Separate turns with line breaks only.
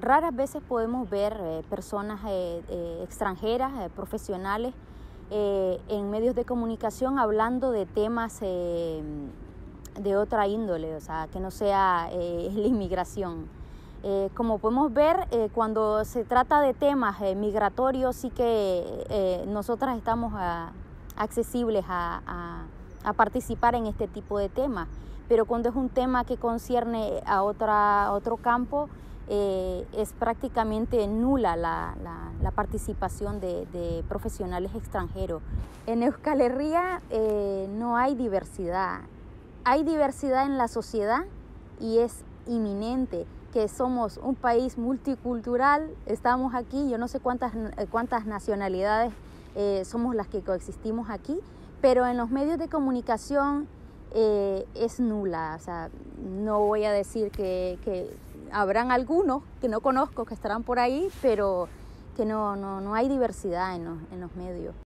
Raras veces podemos ver personas extranjeras, profesionales, en medios de comunicación hablando de temas de otra índole, o sea, que no sea la inmigración. Como podemos ver, cuando se trata de temas migratorios, sí que nosotras estamos accesibles a participar en este tipo de temas, pero cuando es un tema que concierne a otro campo, es prácticamente nula la participación de profesionales extranjeros. En Euskal Herria no hay diversidad. Hay diversidad en la sociedad y es inminente que somos un país multicultural, estamos aquí, yo no sé cuántas nacionalidades somos las que coexistimos aquí, pero en los medios de comunicación es nula. O sea, no voy a decir que habrán algunos que no conozco que estarán por ahí, pero que no hay diversidad en los medios.